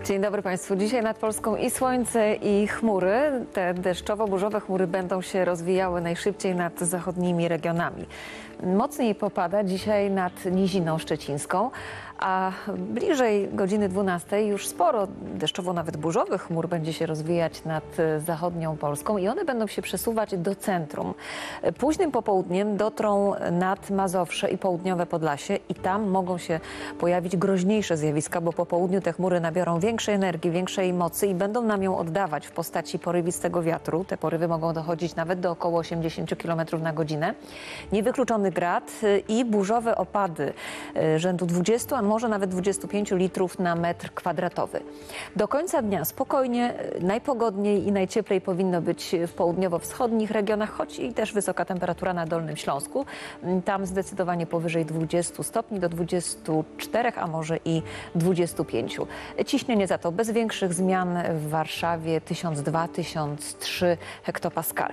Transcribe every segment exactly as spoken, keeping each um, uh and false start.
Dzień dobry Państwu. Dzisiaj nad Polską i słońce, i chmury. Te deszczowo-burzowe chmury będą się rozwijały najszybciej nad zachodnimi regionami. Mocniej popada dzisiaj nad Niziną Szczecińską, a bliżej godziny dwunastej już sporo deszczowo, nawet burzowych chmur będzie się rozwijać nad zachodnią Polską i one będą się przesuwać do centrum. Późnym popołudniem dotrą nad Mazowsze i południowe Podlasie i tam mogą się pojawić groźniejsze zjawiska, bo po południu te chmury nabiorą większej energii, większej mocy i będą nam ją oddawać w postaci porywistego wiatru. Te porywy mogą dochodzić nawet do około osiemdziesięciu kilometrów na godzinę. Niewykluczony grad i burzowe opady rzędu dwudziestu, a może nawet dwudziestu pięciu litrów na metr kwadratowy. Do końca dnia spokojnie, najpogodniej i najcieplej powinno być w południowo-wschodnich regionach, choć i też wysoka temperatura na Dolnym Śląsku. Tam zdecydowanie powyżej dwudziestu stopni do dwudziestu czterech, a może i dwudziestu pięciu. Ciśnienie za to bez większych zmian w Warszawie tysiąc dwa do tysiąc trzy hektopaskale.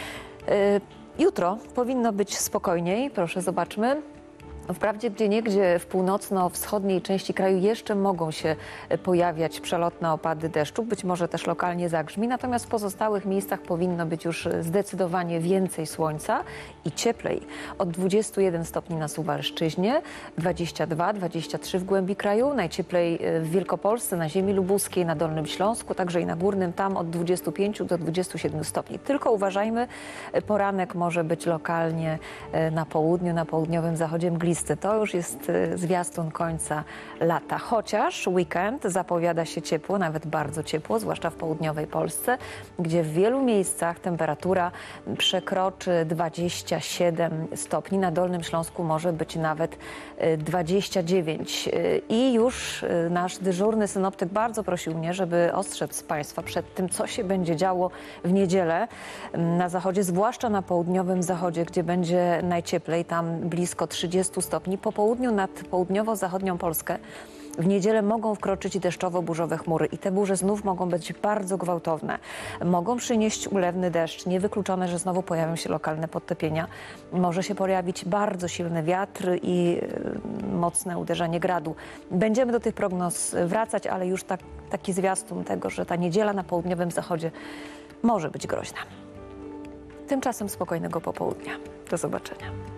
Jutro powinno być spokojniej, proszę zobaczmy. Wprawdzie gdzieniegdzie w północno-wschodniej części kraju jeszcze mogą się pojawiać przelotne opady deszczu, być może też lokalnie zagrzmi, natomiast w pozostałych miejscach powinno być już zdecydowanie więcej słońca i cieplej. Od dwudziestu jeden stopni na Suwalszczyźnie, dwadzieścia dwa do dwudziestu trzech w głębi kraju, najcieplej w Wielkopolsce, na ziemi lubuskiej, na Dolnym Śląsku, także i na Górnym, tam od dwudziestu pięciu do dwudziestu siedmiu stopni. Tylko uważajmy, poranek może być lokalnie na południu, na południowym zachodzie mglisty. To już jest zwiastun końca lata, chociaż weekend zapowiada się ciepło, nawet bardzo ciepło, zwłaszcza w południowej Polsce, gdzie w wielu miejscach temperatura przekroczy dwadzieścia siedem stopni. Na Dolnym Śląsku może być nawet dwadzieścia dziewięć. I już nasz dyżurny synoptyk bardzo prosił mnie, żeby ostrzec Państwa przed tym, co się będzie działo w niedzielę na zachodzie, zwłaszcza na południowym zachodzie, gdzie będzie najcieplej, tam blisko trzydziestu stopni. Po południu nad południowo-zachodnią Polskę w niedzielę mogą wkroczyć deszczowo-burzowe chmury i te burze znów mogą być bardzo gwałtowne. Mogą przynieść ulewny deszcz. Niewykluczone, że znowu pojawią się lokalne podtopienia. Może się pojawić bardzo silny wiatr i mocne uderzenie gradu. Będziemy do tych prognoz wracać, ale już tak, taki zwiastun tego, że ta niedziela na południowym zachodzie może być groźna. Tymczasem spokojnego popołudnia. Do zobaczenia.